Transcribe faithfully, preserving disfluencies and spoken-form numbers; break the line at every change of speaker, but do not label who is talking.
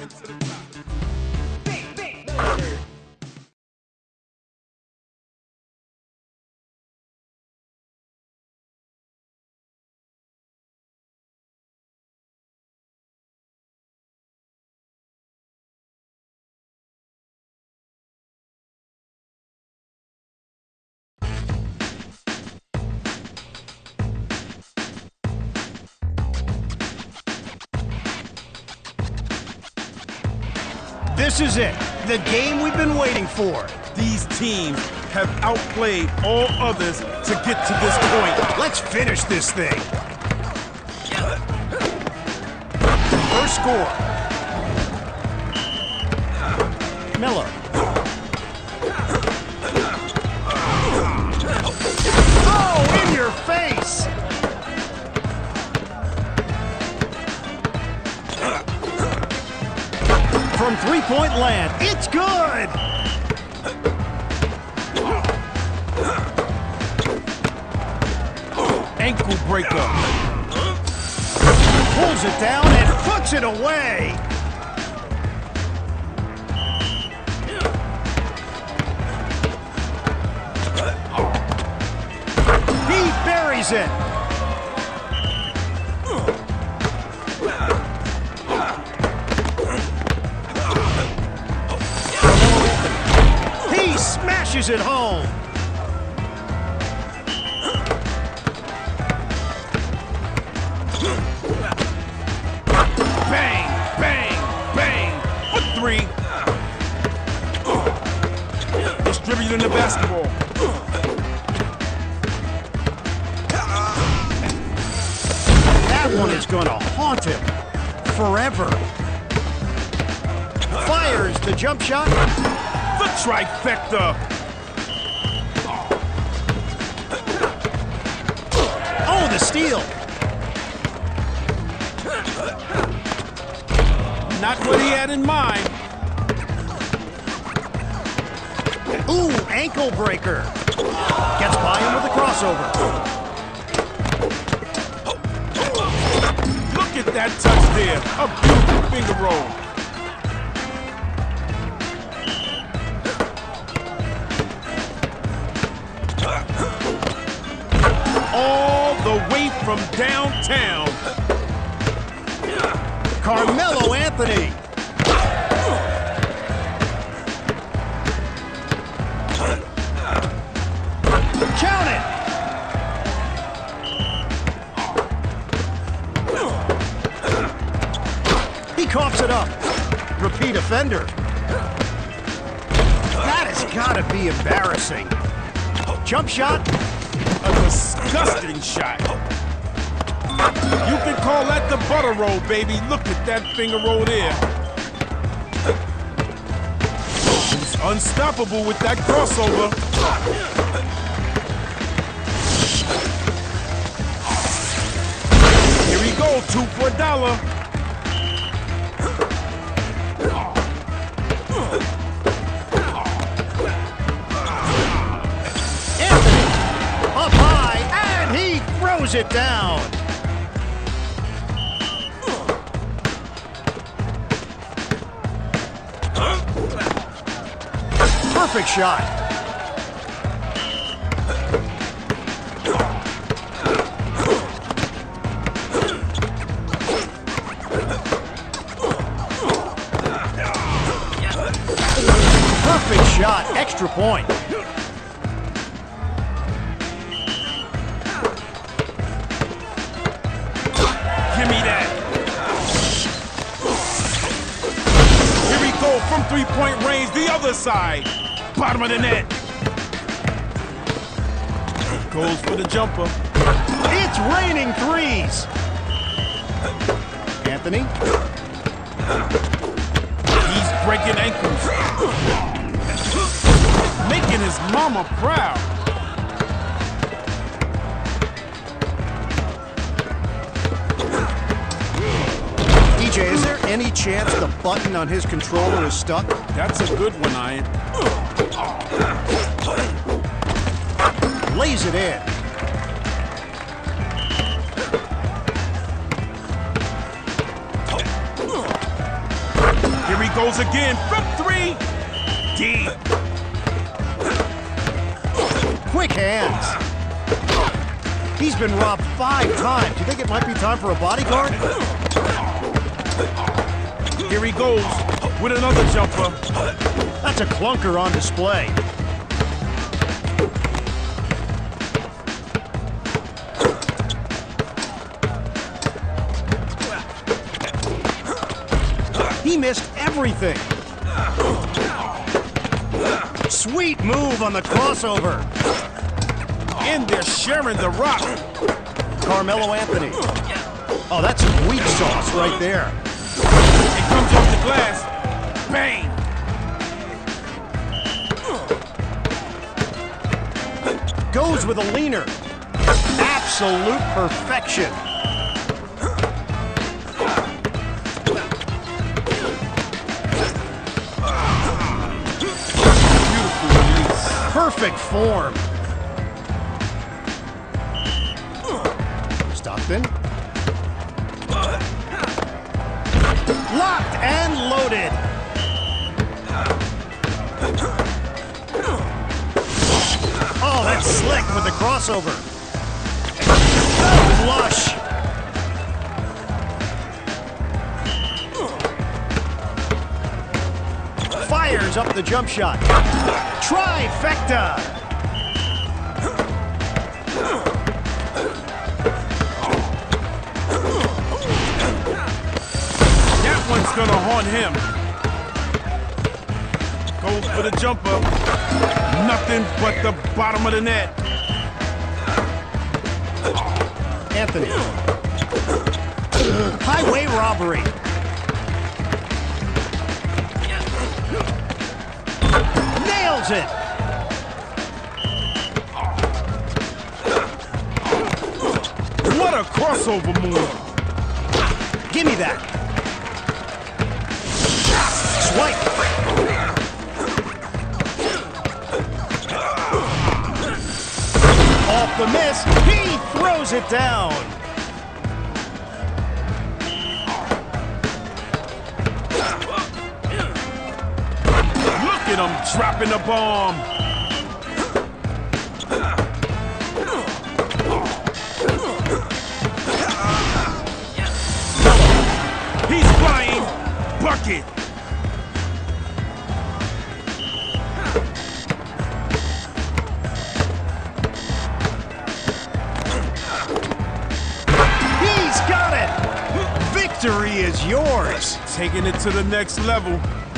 This is it, the game we've been waiting for.
These teams have outplayed all others to get to this point.
Let's finish this thing. First score. Miller. Oh, in your face! From three-point land, it's good!
Ankle breaker.
Pulls it down and puts it away! He buries it! Smashes it home.
Bang, bang, bang. For three. Distributing the basketball.
That one is going to haunt him forever. Fires the jump shot.
The trifecta!
Oh, the steal!
Not what he had in mind.
Ooh, ankle breaker. Gets by him with a crossover.
Look at that touch there. A beautiful finger roll. All the way from downtown.
Carmelo Anthony. Count it. He coughs it up. Repeat offender. That has got to be embarrassing. Jump shot.
A disgusting shot. You can call that the butter roll, baby. Look at that finger roll there. He's unstoppable with that crossover. Here we go, two for a dollar.
It down. Perfect shot. Perfect shot. Extra point. From three-point range, the other side. Bottom of the net. Goes for the jumper. It's raining threes. Anthony.
He's breaking ankles. Making his mama proud.
D J, is there any chance the button on his controller is stuck?
That's a good one, Ian.
Lays it in.
goes again from three. Deep.
Quick hands. He's been robbed five times. You think it might be time for a bodyguard?
Here he goes with another jumper.
That's a clunker on display. He missed everything. Sweet move on the crossover.
In there sharing the rock.
Carmelo Anthony. Oh, that's weak sauce right there.
It comes off the glass. Bang.
Goes with a leaner. Absolute perfection. Perfect form. Stockton. Locked and loaded. Oh, that's slick with the crossover. Oh, lush. Fires up the jump shot. Trifecta.
That one's gonna haunt him. Goes for the jumper. Nothing but the bottom of the net.
Anthony. Highway robbery. Nails it.
What a crossover move.
Give me that. Swipe. Off the miss, he throws it down.
Look at him dropping the bomb. He's flying. Bucket.
He's got it. Victory is yours.
Taking it to the next level.